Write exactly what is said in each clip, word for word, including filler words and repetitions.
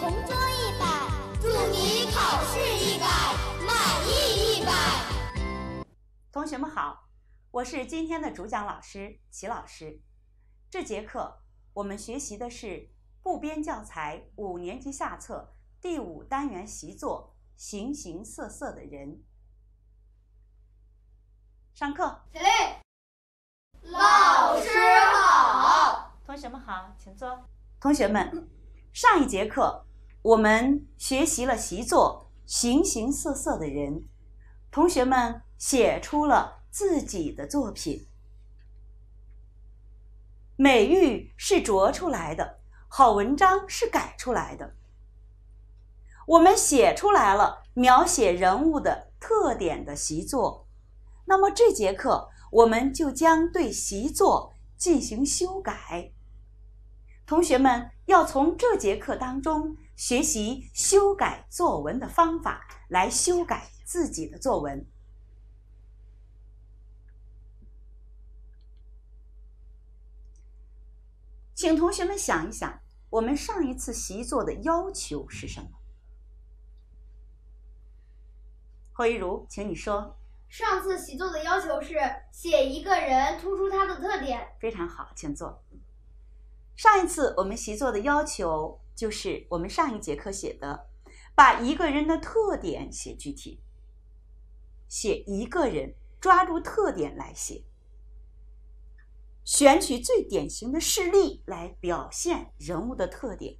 同桌一百，祝你考试一百，满意一百。 同学们好，我是今天的主讲老师齐老师。这节课我们学习的是部编教材五年级下册第五单元习作《形形色色的人》。上课。 起立。老师好。 同学们好，请坐。同学们，上一节课我们学习了习作《形形色色的人》，同学们写出了自己的作品。美玉是琢出来的，好文章是改出来的。我们写出来了描写人物的特点的习作，那么这节课我们就将对习作进行修改。同学们要从这节课当中学习修改作文的方法，来修改自己的作文。请同学们想一想，我们上一次习作的要求是什么？侯一如，请你说。 上次习作的要求是写一个人，突出他的特点。 非常好，请坐。上一次我们习作的要求就是我们上一节课写的，把一个人的特点写具体，写一个人，抓住特点来写，选取最典型的事例来表现人物的特点，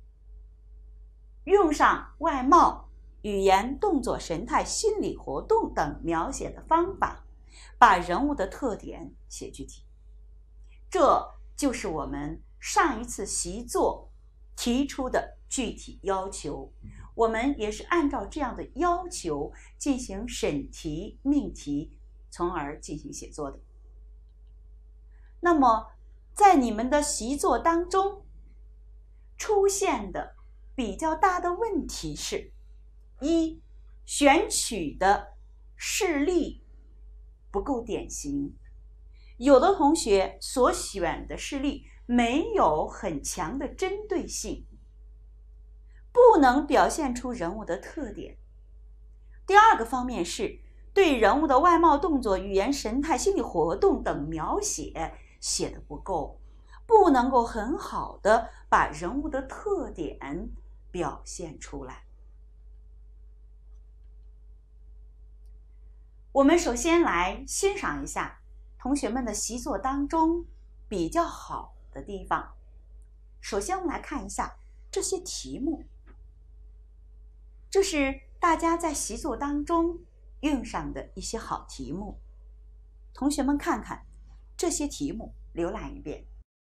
用上外貌、语言、动作、神态、心理活动等描写的方法，把人物的特点写具体。这就是我们上一次习作提出的具体要求，我们也是按照这样的要求进行审题、命题，从而进行写作的。那么在你们的习作当中出现的比较大的问题是：一、选取的事例不够典型，有的同学所选的事例没有很强的针对性，不能表现出人物的特点。第二个方面是对人物的外貌、动作、语言、神态、心理活动等描写写得不够，不能够很好的把人物的特点表现出来。我们首先来欣赏一下同学们的习作当中比较好的地方。首先我们来看一下这些题目，这是大家在习作当中用上的一些好题目。同学们看看这些题目，浏览一遍。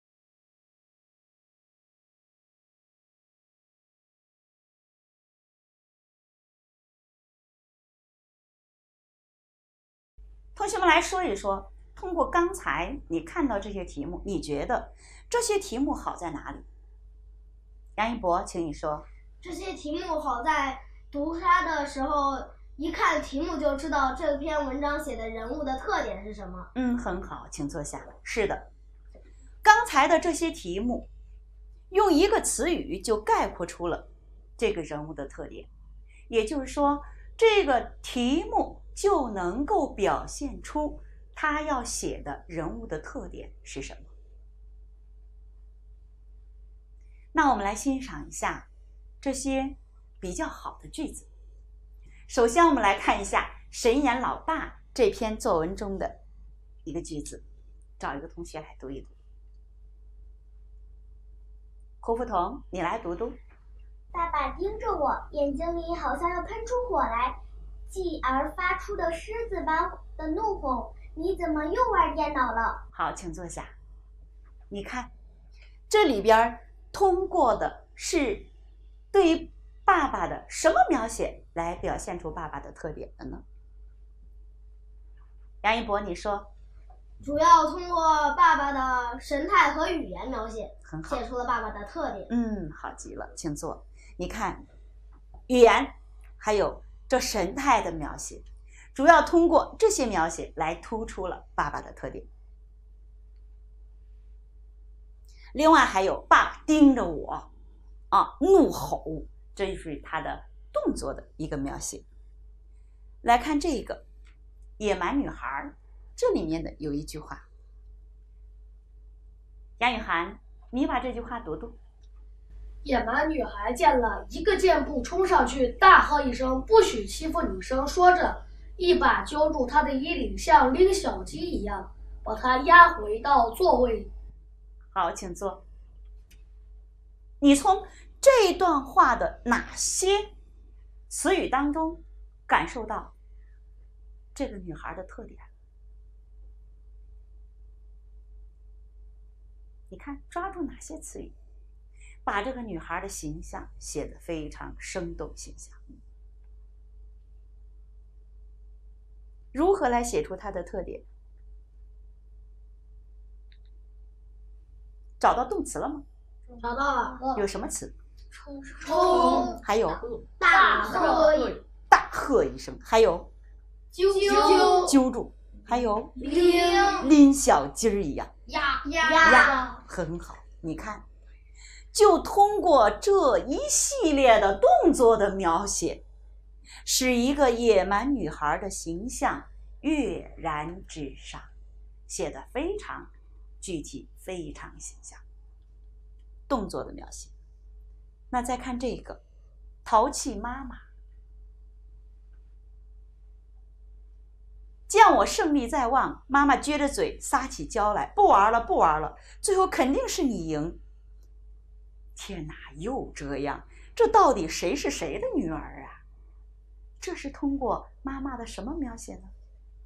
同学们来说一说，通过刚才你看到这些题目，你觉得这些题目好在哪里？杨一博，请你说。 这些题目好在读它的时候，一看题目就知道这篇文章写的人物的特点是什么。 嗯，很好，请坐下。是的，刚才的这些题目用一个词语就概括出了这个人物的特点，也就是说这个题目就能够表现出他要写的人物的特点是什么。那我们来欣赏一下这些比较好的句子。首先我们来看一下神言老爸这篇作文中的一个句子，找一个同学来读一读。胡福同，你来读读。 爸爸盯着我，眼睛里好像要喷出火来，继而发出的狮子般的怒吼：你怎么又玩电脑了？ 好，请坐下。你看这里边通过的是对于爸爸的什么描写来表现出爸爸的特点的呢？杨一博，你说。 主要通过爸爸的神态和语言描写， 很好， 写出了爸爸的特点。 嗯，好极了，请坐。你看语言还有这神态的描写，主要通过这些描写来突出了爸爸的特点。另外还有爸爸盯着我啊，怒吼，这就是他的动作的一个描写。来看这个野蛮女孩，这里面的有一句话，杨雨涵，你把这句话读读。 野蛮女孩见了，一个箭步冲上去，大喝一声：“不许欺负女生！”说着，一把揪住她的衣领，像拎小鸡一样，把她压回到座位。 好，请坐。你从这段话的哪些词语当中感受到这个女孩的特点？你看，抓住哪些词语，把这个女孩的形象写得非常生动形象。如何来写出她的特点？找到动词了吗？ 找到了。 有什么词？ 冲冲， 还有大喝， 大喝一声，还有揪揪， 揪住，还有拎拎小鸡儿一样， 压压，很好。你看，就通过这一系列的动作的描写，使一个野蛮女孩的形象跃然纸上，写得非常具体，非常形象。动作的描写。那再看这个淘气妈妈，见我胜利在望，妈妈撅着嘴撒起娇来，不玩了不玩了，最后肯定是你赢。天哪，又这样，这到底谁是谁的女儿啊？这是通过妈妈的什么描写呢？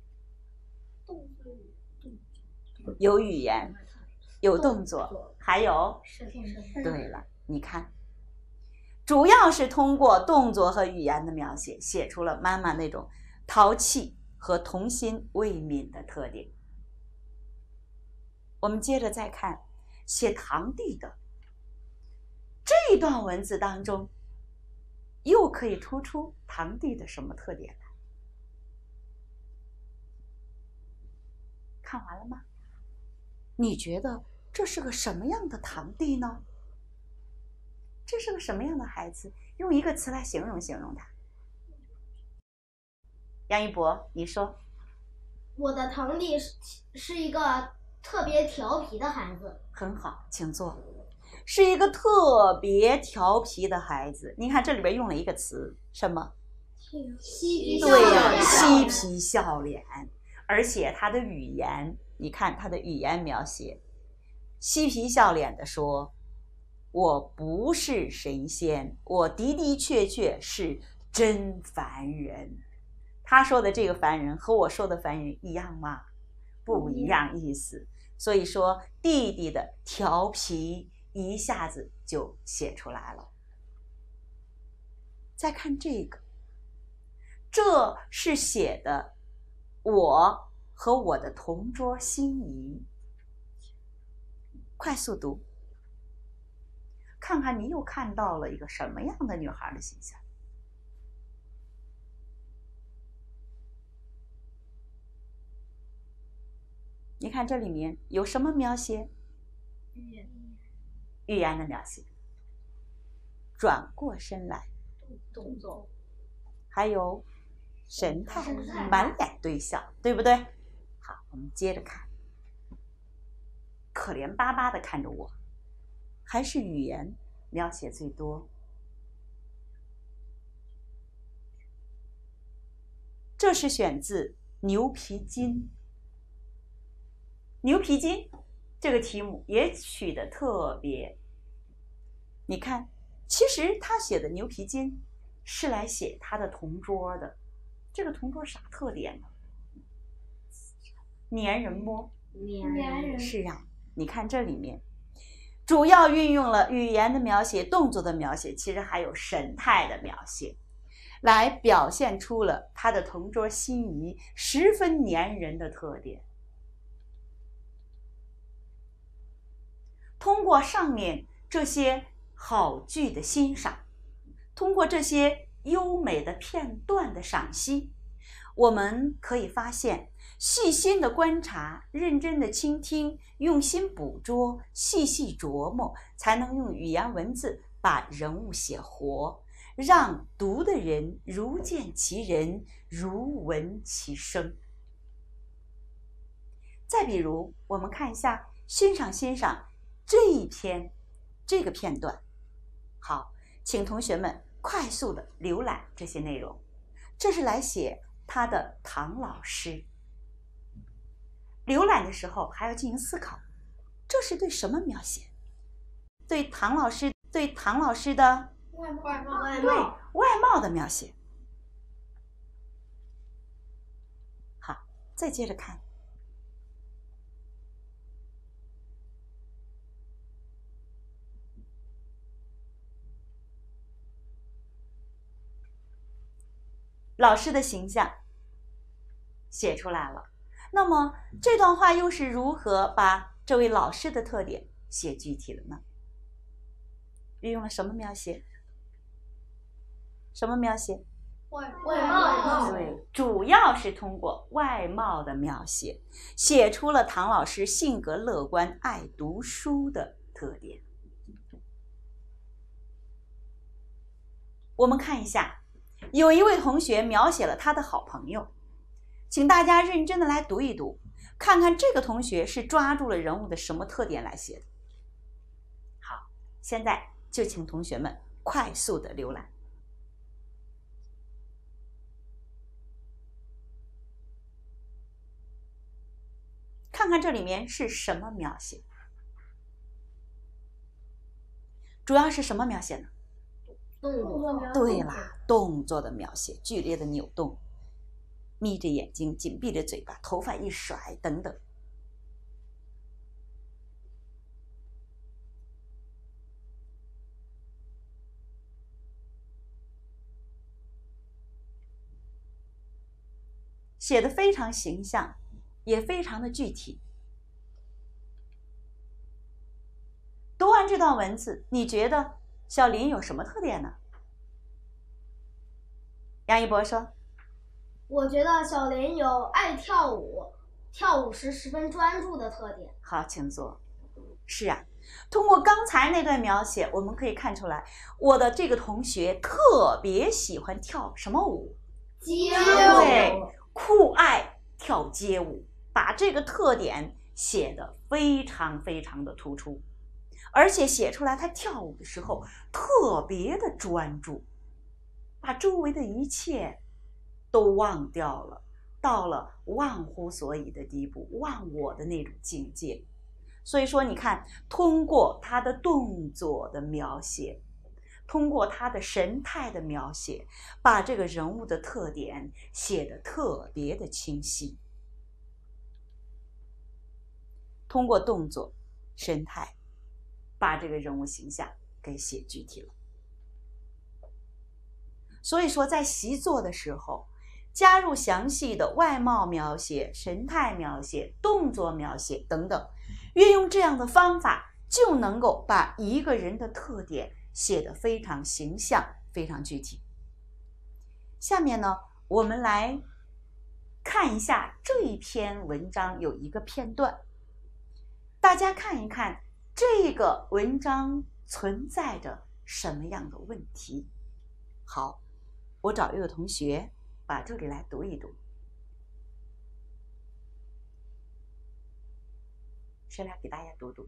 有语言，有动作，还有对了，你看，主要是通过动作和语言的描写，写出了妈妈那种淘气和童心未泯的特点。我们接着再看写堂弟的这一段文字当中，又可以突出堂弟的什么特点来？看完了吗？你觉得这是个什么样的堂弟呢？这是个什么样的孩子？用一个词来形容形容他。杨一博，你说。 我的堂弟是是一个特别调皮的孩子。 很好，请坐。是一个特别调皮的孩子。你看这里边用了一个词，什么？ 嬉皮对呀、啊，嬉皮笑脸。而且他的语言，你看他的语言描写，嬉皮笑脸的说，我不是神仙，我的的确确是真凡人。他说的这个凡人和我说的凡人一样吗？不一样意思。所以说弟弟的调皮一下子就写出来了。再看这个，这是写的我和我的同桌心仪。快速读，看看你又看到了一个什么样的女孩的形象。你看这里面有什么描写？ 语言， 语言的描写。转过身来， 动作， 还有神态， 神态满脸堆笑，对不对？好，我们接着看。可怜巴巴地看着我，还是语言描写最多。这是选自牛皮筋。牛皮筋这个题目也取得特别，你看，其实他写的牛皮筋是来写他的同桌的。这个同桌啥特点呢？粘人不？ 粘人。 是啊，你看这里面主要运用了语言的描写、动作的描写，其实还有神态的描写，来表现出了他的同桌心仪十分粘人的特点。通过上面这些好句的欣赏，通过这些优美的片段的赏析，我们可以发现，细心的观察，认真的倾听，用心捕捉，细细琢磨，才能用语言文字把人物写活，让读的人如见其人，如闻其声。再比如，我们看一下，欣赏欣赏这一篇这个片段。好，请同学们快速的浏览这些内容。这是来写他的唐老师。浏览的时候还要进行思考，这是对什么描写？对唐老师对唐老师的外貌，外对貌， 外貌的描写。好，再接着看。老师的形象写出来了，那么这段话又是如何把这位老师的特点写具体了呢？运用了什么描写？什么描写？ 外外貌， 对，主要是通过外貌的描写，写出了唐老师性格乐观、爱读书的特点。我们看一下，有一位同学描写了他的好朋友，请大家认真的来读一读，看看这个同学是抓住了人物的什么特点来写的。好，现在就请同学们快速的浏览。看看这里面是什么描写，主要是什么描写呢？ 动作， 对啦，动作的描写，剧烈的扭动，眯着眼睛，紧闭着嘴巴，头发一甩等等。写得非常形象，也非常的具体。读完这段文字，你觉得小林有什么特点呢？杨一博说： 我觉得小林有爱跳舞，跳舞时十分专注的特点。 好，请坐。是啊，通过刚才那段描写，我们可以看出来，我的这个同学特别喜欢跳什么舞？ 街对舞， 酷爱跳街舞，把这个特点写得非常非常的突出，而且写出来他跳舞的时候特别的专注，把周围的一切都忘掉了，到了忘乎所以的地步，忘我的那种境界。所以说你看，通过他的动作的描写，通过他的神态的描写，把这个人物的特点写得特别的清晰。通过动作、神态，把这个人物形象给写具体了。所以说，在习作的时候，加入详细的外貌描写、神态描写、动作描写等等，运用这样的方法，就能够把一个人的特点写得非常形象、非常具体。下面呢，我们来看一下这一篇文章有一个片段，大家看一看这个文章存在着什么样的问题。好，我找一个同学把这里来读一读。谁来给大家读读？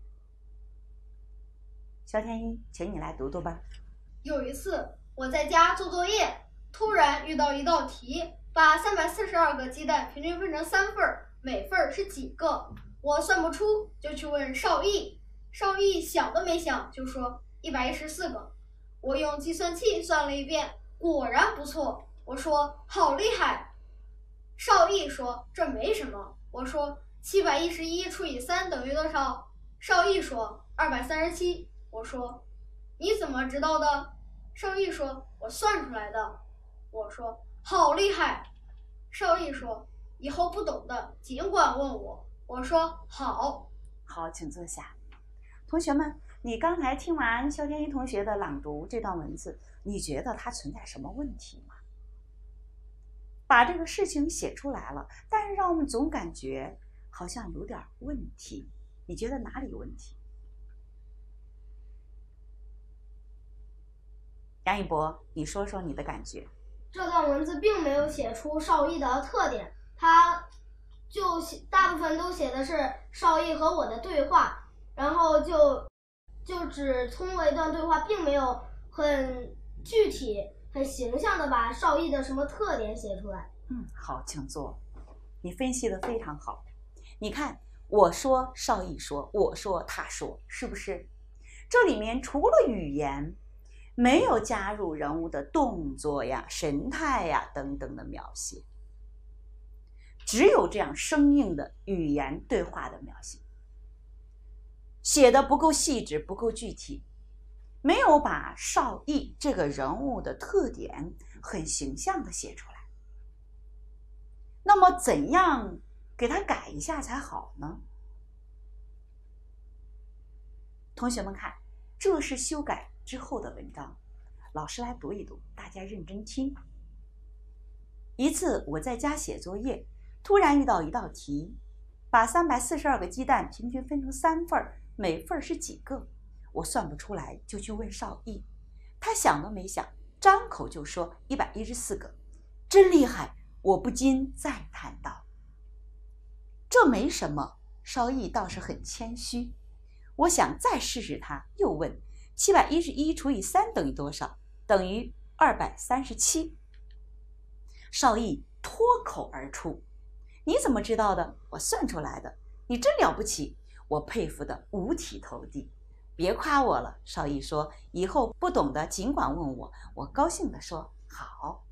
肖天一，请你来读读吧。 有一次我在家做作业，突然遇到一道题，把三百四十二个鸡蛋平均分成三份儿，每份儿是几个？我算不出，就去问邵毅。邵毅想都没想就说一百一十四个。我用计算器算了一遍，果然不错。我说好厉害。邵毅说这没什么。我说七百一十一除以三等于多少？邵毅说二百三十七。我说你怎么知道的？邵毅说我算出来的。我说好厉害。邵毅说以后不懂的尽管问我。我说好。 好，请坐下。同学们，你刚才听完肖天一同学的朗读这段文字，你觉得它存在什么问题吗？把这个事情写出来了，但是让我们总感觉好像有点问题。你觉得哪里有问题？ 杨一博，你说说你的感觉。 这段文字并没有写出邵逸的特点，它就写大部分都写的是邵逸和我的对话，然后就就只通过一段对话，并没有很具体、很形象的把邵逸的什么特点写出来。 嗯，好，请坐。你分析的非常好。你看，我说邵逸说，我说他说，是不是？这里面除了语言，没有加入人物的动作呀、神态呀等等的描写，只有这样生硬的语言对话的描写，写的不够细致，不够具体，没有把邵逸这个人物的特点很形象的写出来。那么怎样给它改一下才好呢？同学们看，这是修改之后的文章，老师来读一读，大家认真听。一次我在家写作业，突然遇到一道题，把三百四十二个鸡蛋平均分成三份，每份是几个？我算不出来，就去问邵逸。他想都没想，张口就说一百一十四个，真厉害！我不禁赞叹道：“这没什么。”邵逸倒是很谦虚。我想再试试他，又问：“七百一十一除以三等于多少？”等于二百三十七。邵逸脱口而出：“你怎么知道的？我算出来的。你真了不起！”我佩服得五体投地。别夸我了，邵逸说，以后不懂的尽管问我。我高兴地说：“好。”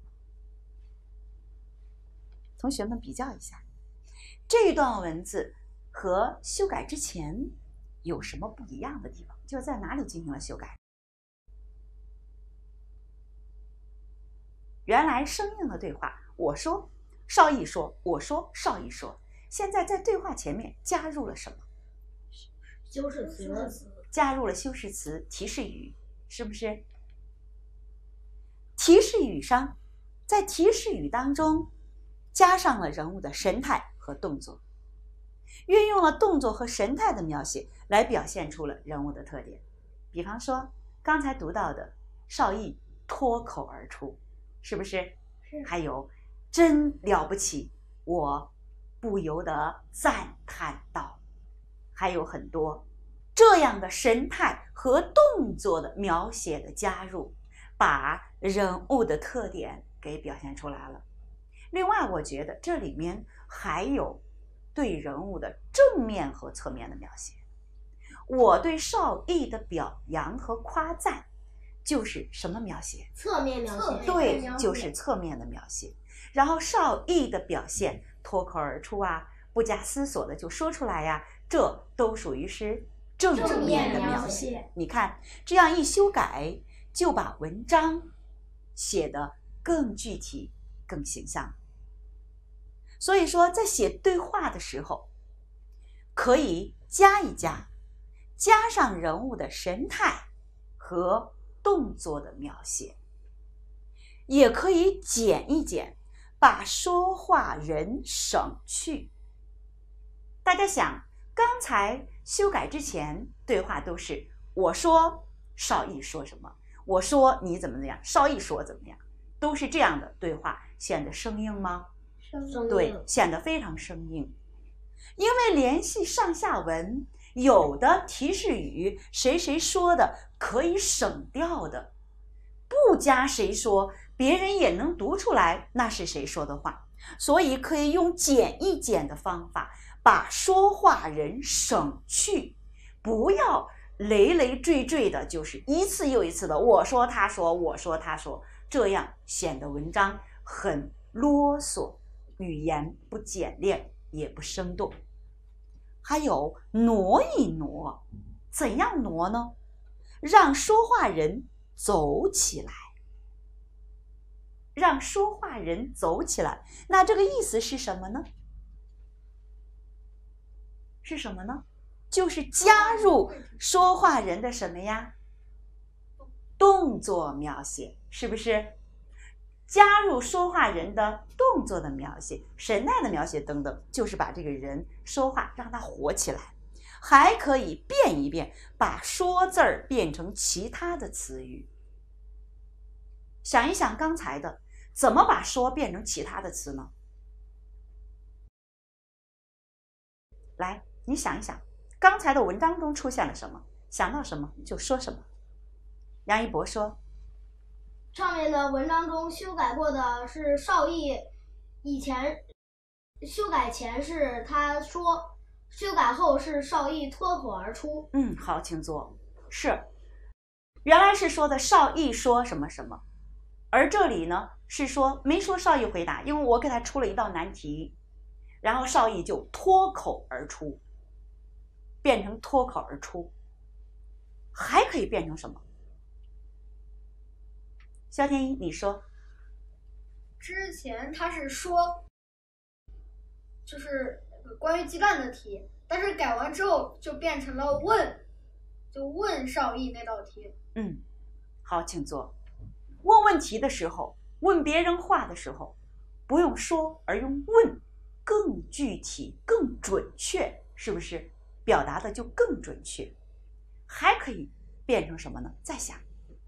同学们比较一下，这段文字和修改之前有什么不一样的地方？就在哪里进行了修改？原来生硬的对话，我说，邵逸说，我说，邵逸说，现在在对话前面加入了什么？ 修饰词， 加入了修饰词、提示语，是不是？提示语上，在提示语当中加上了人物的神态和动作，运用了动作和神态的描写来表现出了人物的特点。比方说刚才读到的邵逸脱口而出，是不是？ 是。 还有真了不起，我不由得赞叹道。还有很多这样的神态和动作的描写的加入，把人物的特点给表现出来了。另外我觉得这里面还有对人物的正面和侧面的描写。我对邵逸的表扬和夸赞就是什么描写？ 侧面描写。 对，就是侧面的描写。然后邵逸的表现脱口而出啊，不加思索的就说出来呀，这都属于是正面的描写。你看这样一修改，就把文章写得更具体更形象。所以说在写对话的时候可以加一加，加上人物的神态和动作的描写，也可以减一减，把说话人省去。大家想，刚才修改之前对话都是我说邵逸说什么，我说你怎么怎么样，邵逸说怎么样，都是这样的对话，显得生硬吗？对，显得非常生硬。因为联系上下文，有的提示语谁谁说的可以省掉的，不加谁说，别人也能读出来那是谁说的话，所以可以用减一减的方法把说话人省去，不要累累赘赘的，就是一次又一次的我说他说我说他说，这样显得文章很啰嗦，语言不简练也不生动。还有挪一挪，怎样挪呢？让说话人走起来，让说话人走起来，那这个意思是什么呢？是什么呢？就是加入说话人的什么呀？动作描写，是不是？加入说话人的动作的描写、神态的描写等等，就是把这个人说话让他活起来。还可以变一变，把说字儿变成其他的词语。 想一想刚才的，怎么把说变成其他的词呢？来，你想一想，刚才的文章中出现了什么？想到什么就说什么。杨一博说， 上面的文章中修改过的是邵逸，以前修改前是他说，修改后是邵逸脱口而出。 嗯，好，请坐。是，原来是说的邵逸说什么什么，而这里呢是说没说邵逸回答，因为我给他出了一道难题，然后邵逸就脱口而出，变成脱口而出，还可以变成什么？肖天一，你说。 之前他是说，就是关于鸡蛋的题，但是改完之后就变成了问，就问邵逸那道题。 嗯，好，请坐。问问题的时候，问别人话的时候，不用说而用问，更具体、更准确，是不是？表达的就更准确。还可以变成什么呢？再想。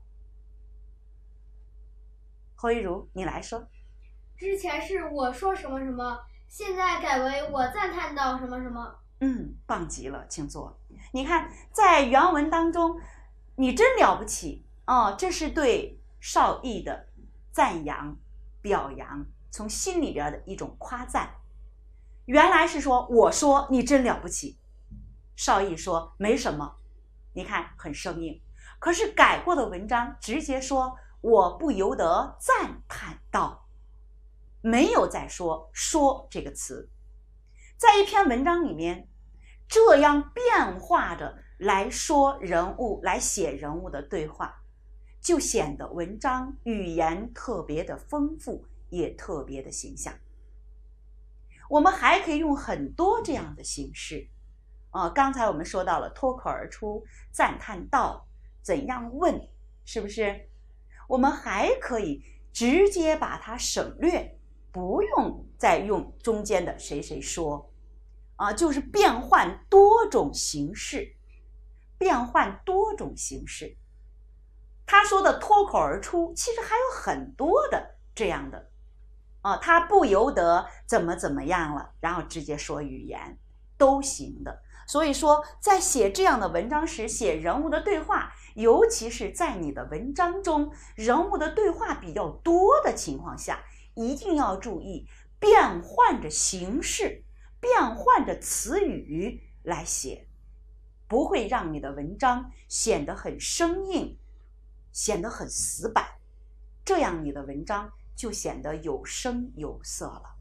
侯一如，你来说。 之前是我说什么什么，现在改为我赞叹到什么什么。 嗯，棒极了，请坐。你看，在原文当中，你真了不起哦，这是对邵逸的赞扬、表扬，从心里边的一种夸赞。原来是说我说你真了不起，邵逸说没什么，你看很生硬。可是改过的文章直接说我不由得赞叹道，没有再说说这个词。在一篇文章里面这样变化着来说人物，来写人物的对话，就显得文章语言特别的丰富，也特别的形象。我们还可以用很多这样的形式啊、呃，刚才我们说到了脱口而出、赞叹道、怎样问，是不是？我们还可以直接把它省略，不用再用中间的谁谁说啊，就是变换多种形式，变换多种形式。他说的脱口而出，其实还有很多的这样的啊，他不由得怎么怎么样了，然后直接说语言都行的。所以说，在写这样的文章时，写人物的对话，尤其是在你的文章中人物的对话比较多的情况下，一定要注意变换着形式，变换着词语来写，不会让你的文章显得很生硬，显得很死板，这样你的文章就显得有声有色了。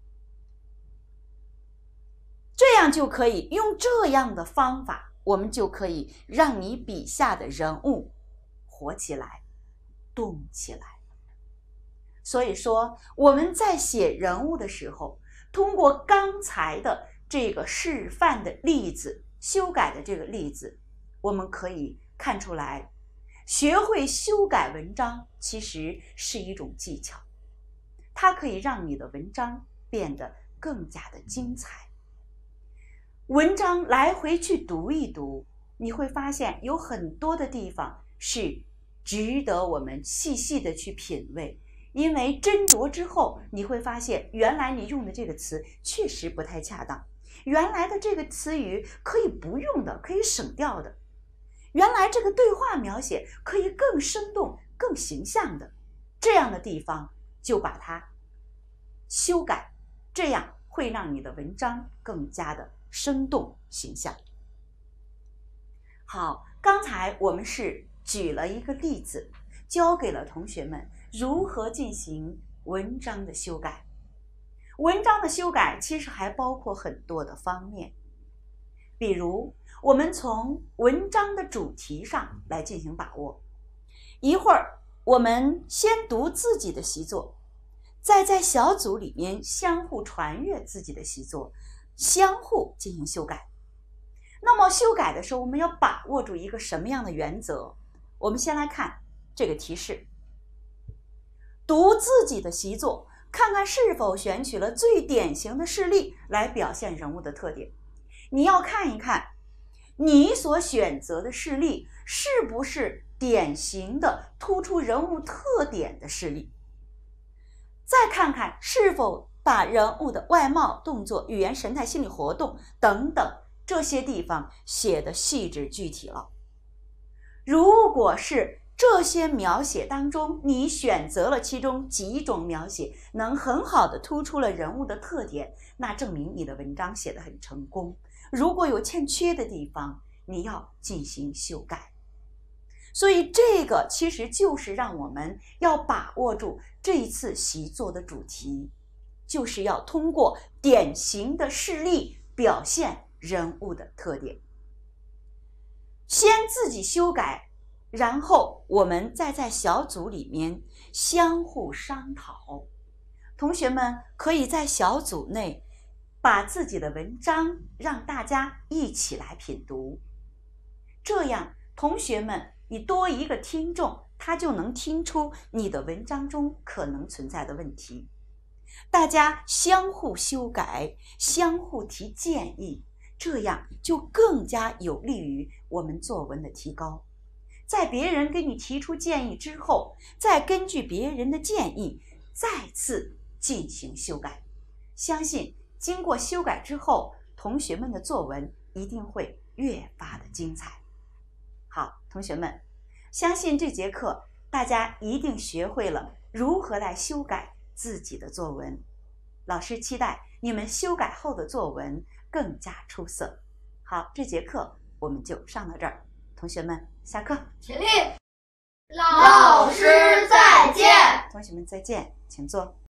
这样就可以用这样的方法，我们就可以让你笔下的人物活起来，动起来。所以说我们在写人物的时候，通过刚才的这个示范的例子，修改的这个例子，我们可以看出来，学会修改文章其实是一种技巧，它可以让你的文章变得更加的精彩。文章来回去读一读，你会发现有很多的地方是值得我们细细的去品味，因为斟酌之后，你会发现原来你用的这个词确实不太恰当，原来的这个词语可以不用的，可以省掉的，原来这个对话描写可以更生动、更形象的，这样的地方就把它修改，这样会让你的文章更加的生动形象。好，刚才我们是举了一个例子，教给了同学们如何进行文章的修改。文章的修改其实还包括很多的方面，比如我们从文章的主题上来进行把握。一会儿我们先读自己的习作，再在小组里面相互传阅自己的习作，相互进行修改。那么修改的时候，我们要把握住一个什么样的原则？我们先来看这个提示，读自己的习作，看看是否选取了最典型的事例来表现人物的特点。你要看一看你所选择的事例是不是典型的突出人物特点的事例。再看看是否把人物的外貌、动作、语言、神态、心理活动等等这些地方写得细致具体了。如果是这些描写当中你选择了其中几种描写能很好的突出了人物的特点，那证明你的文章写得很成功。如果有欠缺的地方，你要进行修改。所以这个其实就是让我们要把握住这一次习作的主题，就是要通过典型的事例表现人物的特点。先自己修改，然后我们再在小组里面相互商讨。同学们可以在小组内把自己的文章让大家一起来品读，这样同学们你多一个听众，他就能听出你的文章中可能存在的问题。大家相互修改，相互提建议，这样就更加有利于我们作文的提高。在别人给你提出建议之后，再根据别人的建议再次进行修改。相信经过修改之后，同学们的作文一定会越发的精彩。好，同学们，相信这节课大家一定学会了如何来修改自己的作文。老师期待你们修改后的作文更加出色。好，这节课我们就上到这儿，同学们下课。 起立。 老师再见。 同学们再见，请坐。